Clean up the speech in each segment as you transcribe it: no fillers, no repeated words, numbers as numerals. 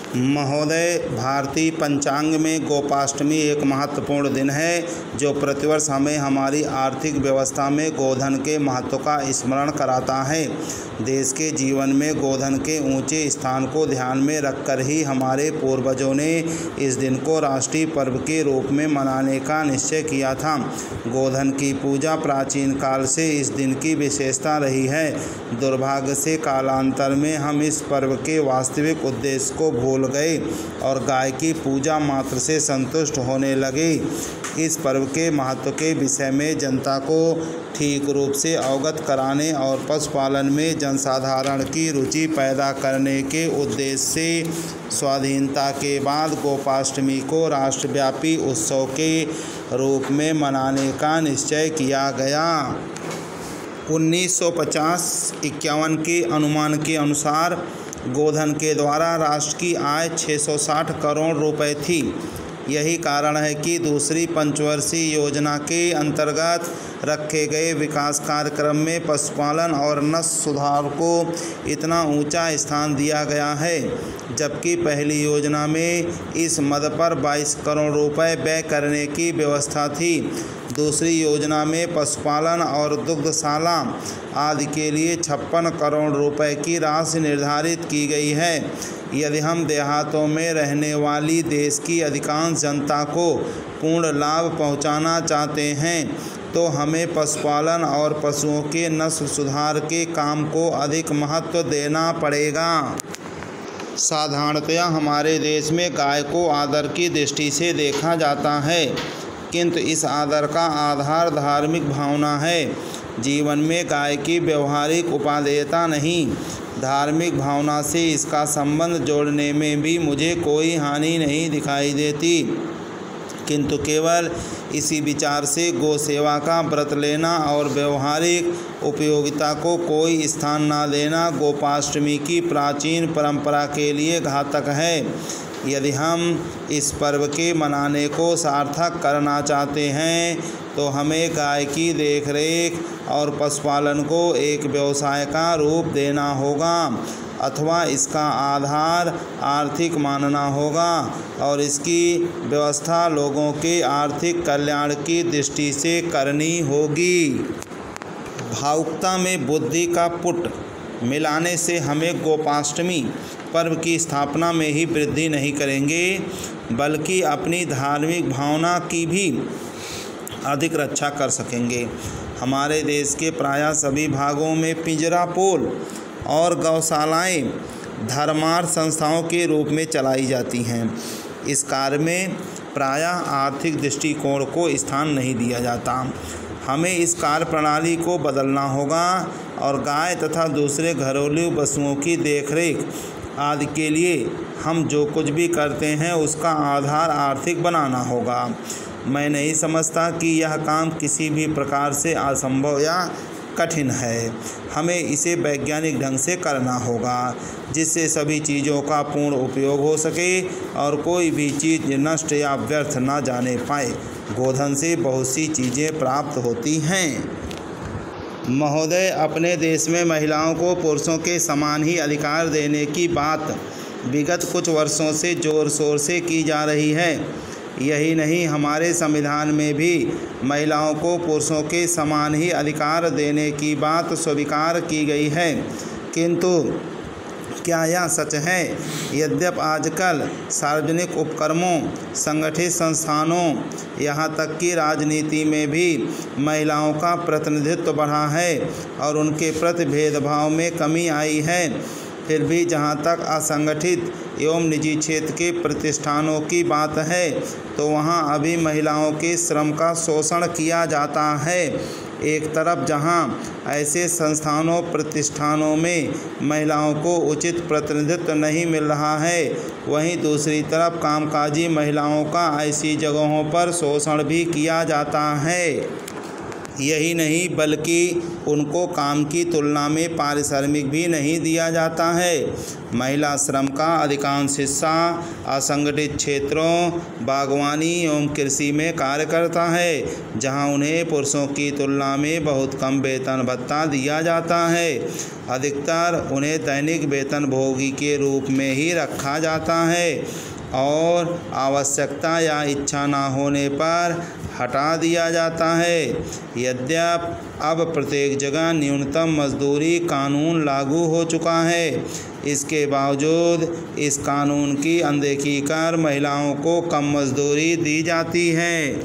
महोदय, भारतीय पंचांग में गोपाष्टमी एक महत्वपूर्ण दिन है जो प्रतिवर्ष हमें हमारी आर्थिक व्यवस्था में गोधन के महत्व का स्मरण कराता है। देश के जीवन में गोधन के ऊंचे स्थान को ध्यान में रखकर ही हमारे पूर्वजों ने इस दिन को राष्ट्रीय पर्व के रूप में मनाने का निश्चय किया था। गोधन की पूजा प्राचीन काल से इस दिन की विशेषता रही है। दुर्भाग्य से कालांतर में हम इस पर्व के वास्तविक उद्देश्य को भूल गए और गाय की पूजा मात्र से संतुष्ट होने लगे। इस पर्व के महत्व के विषय में जनता को ठीक रूप से अवगत कराने और पशुपालन में जनसाधारण की रुचि पैदा करने के उद्देश्य से स्वाधीनता के बाद गोपाष्टमी को राष्ट्रव्यापी उत्सव के रूप में मनाने का निश्चय किया गया। 1950-51 के अनुमान के अनुसार गोधन के द्वारा राष्ट्र की आय 660 करोड़ रुपए थी। यही कारण है कि दूसरी पंचवर्षीय योजना के अंतर्गत रखे गए विकास कार्यक्रम में पशुपालन और नस्ल सुधार को इतना ऊंचा स्थान दिया गया है, जबकि पहली योजना में इस मद पर 22 करोड़ रुपए व्यय करने की व्यवस्था थी। दूसरी योजना में पशुपालन और दुग्धशाला आदि के लिए 56 करोड़ रुपए की राशि निर्धारित की गई है। यदि हम देहातों में रहने वाली देश की अधिकांश जनता को पूर्ण लाभ पहुंचाना चाहते हैं तो हमें पशुपालन और पशुओं के नस्ल सुधार के काम को अधिक महत्व देना पड़ेगा। साधारणतया हमारे देश में गाय को आदर की दृष्टि से देखा जाता है, किंतु इस आदर का आधार धार्मिक भावना है। जीवन में गाय की व्यवहारिक उपादेयता नहीं, धार्मिक भावना से इसका संबंध जोड़ने में भी मुझे कोई हानि नहीं दिखाई देती, किंतु केवल इसी विचार से गौ सेवा का व्रत लेना और व्यवहारिक उपयोगिता को कोई स्थान न देना गोपाष्टमी की प्राचीन परंपरा के लिए घातक है। यदि हम इस पर्व के मनाने को सार्थक करना चाहते हैं तो हमें गाय की देखरेख और पशुपालन को एक व्यवसाय का रूप देना होगा अथवा इसका आधार आर्थिक मानना होगा और इसकी व्यवस्था लोगों के आर्थिक कल्याण की दृष्टि से करनी होगी। भावुकता में बुद्धि का पुट मिलाने से हमें गोपाष्टमी पर्व की स्थापना में ही वृद्धि नहीं करेंगे, बल्कि अपनी धार्मिक भावना की भी अधिक रक्षा कर सकेंगे। हमारे देश के प्रायः सभी भागों में पिंजरा पोल और गौशालाएं धर्मार्थ संस्थाओं के रूप में चलाई जाती हैं। इस कार्य में प्रायः आर्थिक दृष्टिकोण को स्थान नहीं दिया जाता। हमें इस कार्य प्रणाली को बदलना होगा और गाय तथा दूसरे घरेलू पशुओं की देखरेख आदि के लिए हम जो कुछ भी करते हैं उसका आधार आर्थिक बनाना होगा। मैं नहीं समझता कि यह काम किसी भी प्रकार से असंभव या कठिन है। हमें इसे वैज्ञानिक ढंग से करना होगा जिससे सभी चीज़ों का पूर्ण उपयोग हो सके और कोई भी चीज़ नष्ट या व्यर्थ न जाने पाए। गोधन से बहुत सी चीज़ें प्राप्त होती हैं। महोदय, अपने देश में महिलाओं को पुरुषों के समान ही अधिकार देने की बात विगत कुछ वर्षों से जोर शोर से की जा रही है। यही नहीं, हमारे संविधान में भी महिलाओं को पुरुषों के समान ही अधिकार देने की बात स्वीकार की गई है, किंतु क्या यह सच है? यद्यपि आजकल सार्वजनिक उपक्रमों, संगठित संस्थानों, यहाँ तक कि राजनीति में भी महिलाओं का प्रतिनिधित्व बढ़ा है और उनके प्रति भेदभाव में कमी आई है, फिर भी जहाँ तक असंगठित एवं निजी क्षेत्र के प्रतिष्ठानों की बात है तो वहाँ अभी महिलाओं के श्रम का शोषण किया जाता है। एक तरफ जहाँ ऐसे संस्थानों प्रतिष्ठानों में महिलाओं को उचित प्रतिनिधित्व नहीं मिल रहा है, वहीं दूसरी तरफ कामकाजी महिलाओं का ऐसी जगहों पर शोषण भी किया जाता है। यही नहीं बल्कि उनको काम की तुलना में पारिश्रमिक भी नहीं दिया जाता है। महिला श्रम का अधिकांश हिस्सा असंगठित क्षेत्रों, बागवानी एवं कृषि में कार्य करता है, जहां उन्हें पुरुषों की तुलना में बहुत कम वेतन भत्ता दिया जाता है। अधिकतर उन्हें दैनिक वेतनभोगी के रूप में ही रखा जाता है और आवश्यकता या इच्छा न होने पर हटा दिया जाता है। यद्यपि अब प्रत्येक जगह न्यूनतम मजदूरी कानून लागू हो चुका है, इसके बावजूद इस कानून की अनदेखी कर महिलाओं को कम मजदूरी दी जाती है।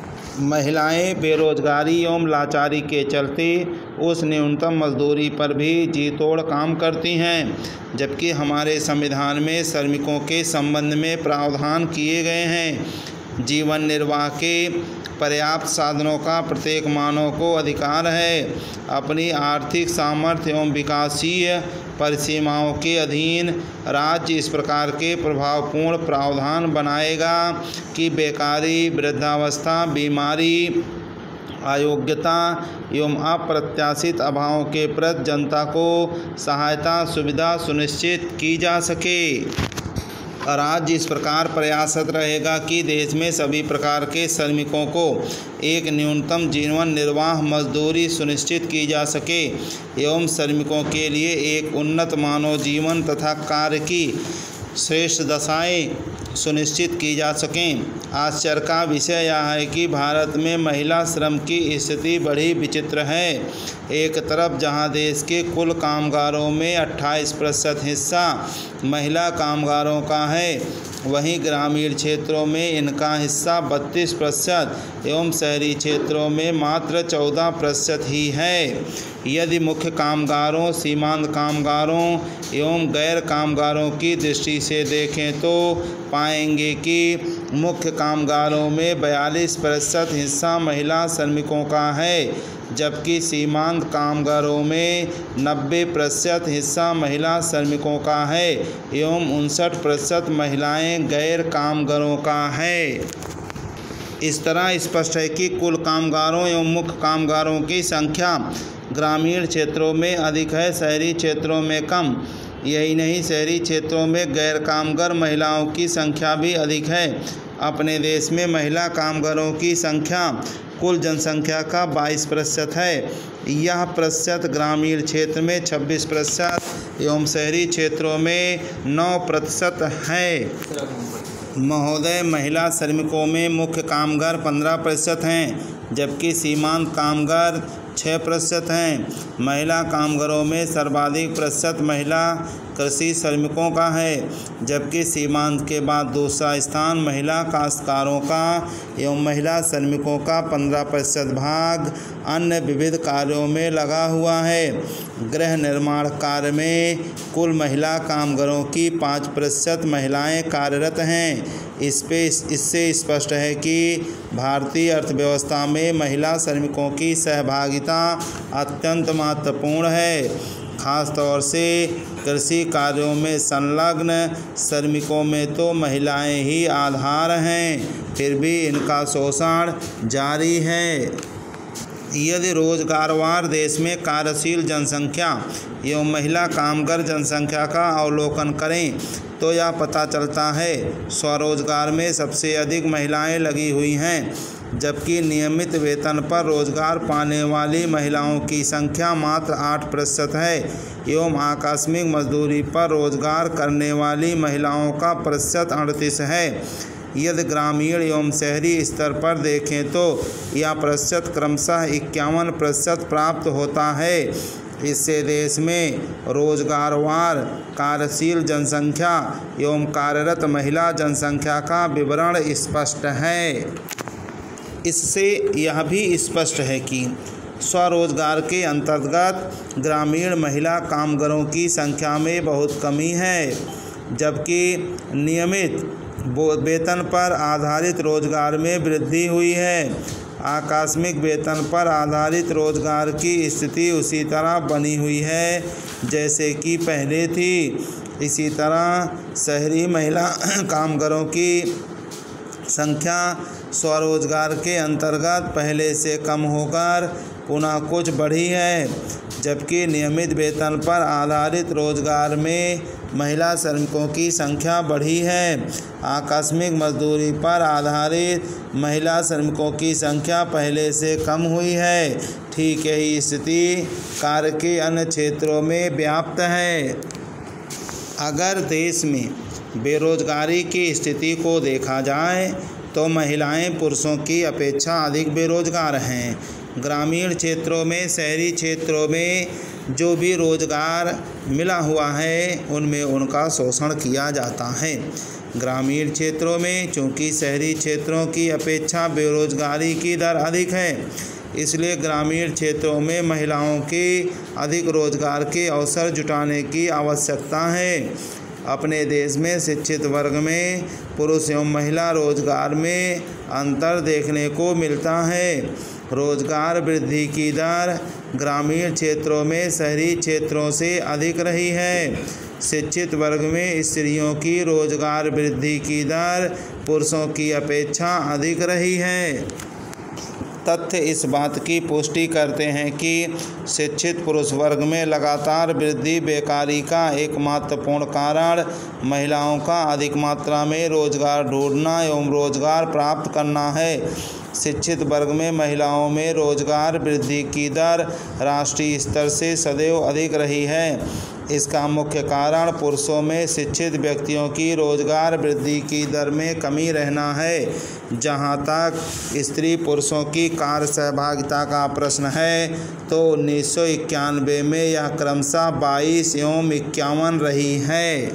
महिलाएं बेरोजगारी एवं लाचारी के चलते उस न्यूनतम मजदूरी पर भी जी तोड़ काम करती हैं, जबकि हमारे संविधान में श्रमिकों के संबंध में प्रावधान किए गए हैं। जीवन निर्वाह के पर्याप्त साधनों का प्रत्येक मानव को अधिकार है। अपनी आर्थिक सामर्थ्य एवं विकासीय परिसीमाओं के अधीन राज्य इस प्रकार के प्रभावपूर्ण प्रावधान बनाएगा कि बेकारी, वृद्धावस्था, बीमारी, अयोग्यता एवं अप्रत्याशित अभावों के प्रति जनता को सहायता सुविधा सुनिश्चित की जा सके। राज्य इस प्रकार प्रयासरत रहेगा कि देश में सभी प्रकार के श्रमिकों को एक न्यूनतम जीवन निर्वाह मजदूरी सुनिश्चित की जा सके एवं श्रमिकों के लिए एक उन्नत मानव जीवन तथा कार्य की श्रेष्ठ दशाएं सुनिश्चित की जा सकें। आश्चर्य का विषय यह है कि भारत में महिला श्रम की स्थिति बड़ी विचित्र है। एक तरफ जहां देश के कुल कामगारों में 28% हिस्सा महिला कामगारों का है, वहीं ग्रामीण क्षेत्रों में इनका हिस्सा 32% एवं शहरी क्षेत्रों में मात्र 14% ही है। यदि मुख्य कामगारों, सीमांत कामगारों एवं गैर कामगारों की दृष्टि से देखें तो पाएंगे कि मुख्य कामगारों में 42% हिस्सा महिला श्रमिकों का है, जबकि सीमांत कामगारों में 90% हिस्सा महिला श्रमिकों का है एवं 59% महिलाएं गैर कामगारों का है। इस तरह स्पष्ट है कि कुल कामगारों एवं मुख्य कामगारों की संख्या ग्रामीण क्षेत्रों में अधिक है, शहरी क्षेत्रों में कम। यही नहीं, शहरी क्षेत्रों में गैर कामगार महिलाओं की संख्या भी अधिक है। अपने देश में महिला कामगारों की संख्या कुल जनसंख्या का 22% है। यह प्रतिशत ग्रामीण क्षेत्र में 26% एवं शहरी क्षेत्रों में 9% है। महोदय, महिला श्रमिकों में मुख्य कामगार 15% हैं, जबकि सीमांत कामगार 6% हैं। महिला कामगारों में सर्वाधिक प्रतिशत महिला कृषि श्रमिकों का है, जबकि सीमांत के बाद दूसरा स्थान महिला काश्तकारों का एवं महिला श्रमिकों का 15% भाग अन्य विविध कार्यों में लगा हुआ है। गृह निर्माण कार्य में कुल महिला कामगारों की 5% महिलाएं कार्यरत हैं। इससे स्पष्ट है कि भारतीय अर्थव्यवस्था में महिला श्रमिकों की सहभागिता अत्यंत महत्वपूर्ण है। खास तौर से कृषि कार्यों में संलग्न श्रमिकों में तो महिलाएं ही आधार हैं, फिर भी इनका शोषण जारी है। यदि रोजगारवार देश में कार्यशील जनसंख्या एवं महिला कामगार जनसंख्या का अवलोकन करें तो यह पता चलता है स्वरोजगार में सबसे अधिक महिलाएं लगी हुई हैं, जबकि नियमित वेतन पर रोजगार पाने वाली महिलाओं की संख्या मात्र 8% है एवं आकस्मिक मजदूरी पर रोजगार करने वाली महिलाओं का प्रतिशत 38 है। यदि ग्रामीण एवं शहरी स्तर पर देखें तो यह प्रतिशत क्रमशः 51% प्राप्त होता है। इससे देश में रोजगारवार कार्यशील जनसंख्या एवं कार्यरत महिला जनसंख्या का विवरण स्पष्ट है। इससे यह भी स्पष्ट है कि स्वरोजगार के अंतर्गत ग्रामीण महिला कामगारों की संख्या में बहुत कमी है, जबकि नियमित वेतन पर आधारित रोजगार में वृद्धि हुई है। आकस्मिक वेतन पर आधारित रोजगार की स्थिति उसी तरह बनी हुई है जैसे कि पहले थी। इसी तरह शहरी महिला कामगारों की संख्या स्वरोजगार के अंतर्गत पहले से कम होकर पुनः कुछ बढ़ी है, जबकि नियमित वेतन पर आधारित रोजगार में महिला श्रमिकों की संख्या बढ़ी है। आकस्मिक मजदूरी पर आधारित महिला श्रमिकों की संख्या पहले से कम हुई है। ठीक यही स्थिति कार्य के अन्य क्षेत्रों में व्याप्त है। अगर देश में बेरोजगारी की स्थिति को देखा जाए तो महिलाएं पुरुषों की अपेक्षा अधिक बेरोजगार हैं। ग्रामीण क्षेत्रों में, शहरी क्षेत्रों में जो भी रोजगार मिला हुआ है उनमें उनका शोषण किया जाता है। ग्रामीण क्षेत्रों में चूँकि शहरी क्षेत्रों की अपेक्षा बेरोजगारी की दर अधिक है, इसलिए ग्रामीण क्षेत्रों में महिलाओं के अधिक रोजगार के अवसर जुटाने की आवश्यकता है। अपने देश में शिक्षित वर्ग में पुरुष एवं महिला रोजगार में अंतर देखने को मिलता है। रोजगार वृद्धि की दर ग्रामीण क्षेत्रों में शहरी क्षेत्रों से अधिक रही है। शिक्षित वर्ग में स्त्रियों की रोजगार वृद्धि की दर पुरुषों की अपेक्षा अधिक रही है। तथ्य इस बात की पुष्टि करते हैं कि शिक्षित पुरुष वर्ग में लगातार वृद्धि बेकारी का एक महत्वपूर्ण कारण महिलाओं का अधिक मात्रा में रोजगार ढूंढना एवं रोजगार प्राप्त करना है। शिक्षित वर्ग में महिलाओं में रोजगार वृद्धि की दर राष्ट्रीय स्तर से सदैव अधिक रही है। इसका मुख्य कारण पुरुषों में शिक्षित व्यक्तियों की रोजगार वृद्धि की दर में कमी रहना है। जहां तक स्त्री पुरुषों की कार्य सहभागिता का प्रश्न है तो 1991 में यह क्रमशः 22 एवं 51 रही है।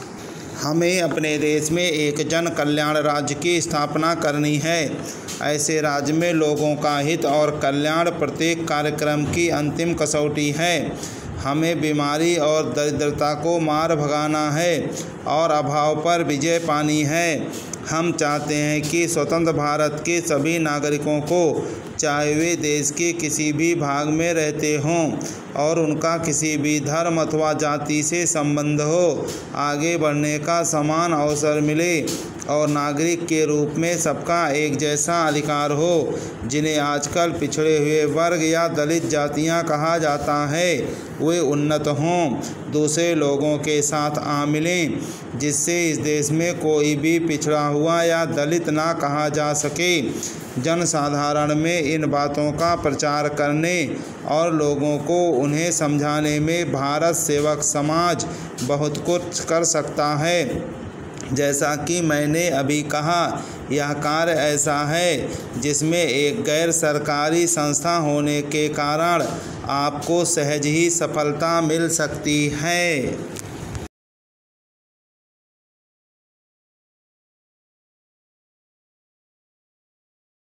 हमें अपने देश में एक जन कल्याण राज्य की स्थापना करनी है। ऐसे राज्य में लोगों का हित और कल्याण प्रत्येक कार्यक्रम की अंतिम कसौटी है। हमें बीमारी और दरिद्रता को मार भगाना है और अभाव पर विजय पानी है। हम चाहते हैं कि स्वतंत्र भारत के सभी नागरिकों को, चाहे वे देश के किसी भी भाग में रहते हों और उनका किसी भी धर्म अथवा जाति से संबंध हो, आगे बढ़ने का समान अवसर मिले और नागरिक के रूप में सबका एक जैसा अधिकार हो। जिन्हें आजकल पिछड़े हुए वर्ग या दलित जातियां कहा जाता है, वे उन्नत हों, दूसरे लोगों के साथ आ मिलें, जिससे इस देश में कोई भी पिछड़ा हुआ या दलित ना कहा जा सके। जनसाधारण में इन बातों का प्रचार करने और लोगों को उन्हें समझाने में भारत सेवक समाज बहुत कुछ कर सकता है। जैसा कि मैंने अभी कहा, यह कार्य ऐसा है जिसमें एक गैर सरकारी संस्था होने के कारण आपको सहज ही सफलता मिल सकती है।